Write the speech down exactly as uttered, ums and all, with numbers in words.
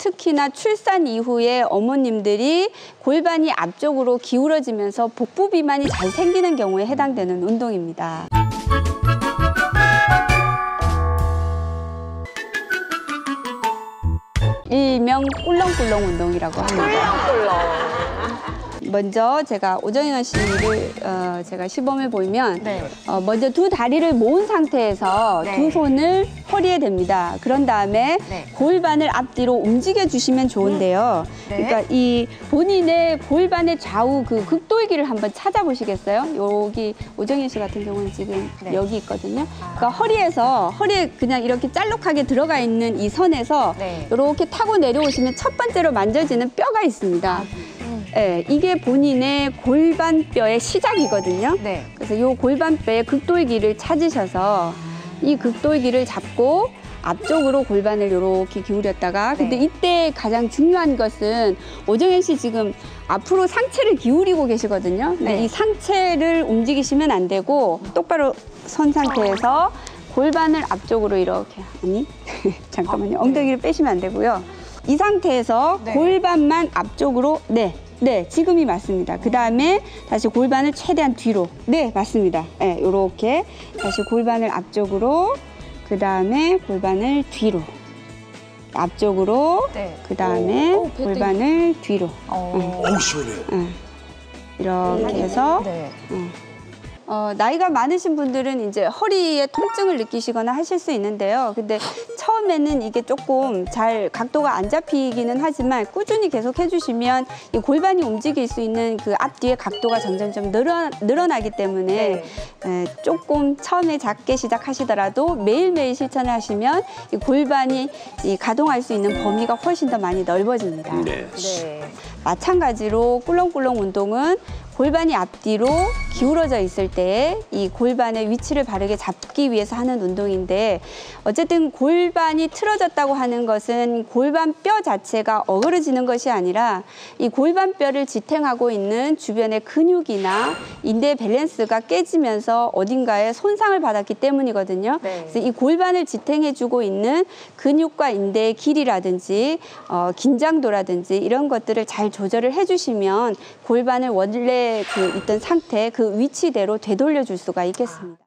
특히나 출산 이후에 어머님들이 골반이 앞쪽으로 기울어지면서 복부 비만이 잘 생기는 경우에 해당되는 운동입니다. 일명 꿀렁꿀렁 운동이라고 합니다. 꿀렁꿀렁. 먼저 제가 오정현 씨를 어, 제가 시범을 보이면 네. 어, 먼저 두 다리를 모은 상태에서 네. 두 손을 허리에 댑니다. 그런 다음에 네. 골반을 앞뒤로 움직여 주시면 좋은데요. 네. 그러니까 이 본인의 골반의 좌우 그 극돌기를 한번 찾아보시겠어요? 여기 오정현 씨 같은 경우는 지금 네. 여기 있거든요. 그러니까 허리에서 허리에 그냥 이렇게 짤록하게 들어가 있는 이 선에서 네. 이렇게 타고 내려오시면 첫 번째로 만져지는 뼈가 있습니다. 네, 이게 본인의 골반뼈의 시작이거든요. 네. 그래서 이 골반뼈의 극돌기를 찾으셔서 이 극돌기를 잡고 앞쪽으로 골반을 이렇게 기울였다가 네. 근데 이때 가장 중요한 것은 오정현 씨 지금 앞으로 상체를 기울이고 계시거든요. 근데 네. 이 상체를 움직이시면 안 되고 똑바로 선 상태에서 골반을 앞쪽으로 이렇게 아니 잠깐만요. 엉덩이를 빼시면 안 되고요. 이 상태에서 네. 골반만 앞쪽으로 네. 네, 지금이 맞습니다. 그 다음에 다시 골반을 최대한 뒤로. 네, 맞습니다. 네, 요렇게 다시 골반을 앞쪽으로, 그 다음에 골반을 뒤로. 앞쪽으로, 네. 그 다음에 오, 오, 배 골반을 뒤로. 어. 어우 시원해. 응. 이렇게 해서 네. 응. 어, 나이가 많으신 분들은 이제 허리에 통증을 느끼시거나 하실 수 있는데요. 근데 처음에는 이게 조금 잘 각도가 안 잡히기는 하지만 꾸준히 계속 해주시면 이 골반이 움직일 수 있는 그 앞뒤의 각도가 점점점 늘어, 늘어나기 때문에 네. 에, 조금 처음에 작게 시작하시더라도 매일매일 실천을 하시면 이 골반이 이 가동할 수 있는 범위가 훨씬 더 많이 넓어집니다. 네. 네. 마찬가지로 꿀렁꿀렁 운동은 골반이 앞뒤로 기울어져 있을 때 이 골반의 위치를 바르게 잡기 위해서 하는 운동인데 어쨌든 골반이 틀어졌다고 하는 것은 골반뼈 자체가 어그러지는 것이 아니라 이 골반뼈를 지탱하고 있는 주변의 근육이나 인대 밸런스가 깨지면서 어딘가에 손상을 받았기 때문이거든요. 네. 그래서 이 골반을 지탱해주고 있는 근육과 인대의 길이라든지 어, 긴장도라든지 이런 것들을 잘 조절을 해주시면 골반을 원래 그 있던 상태 그 위치대로 되돌려 줄 수가 있겠습니다.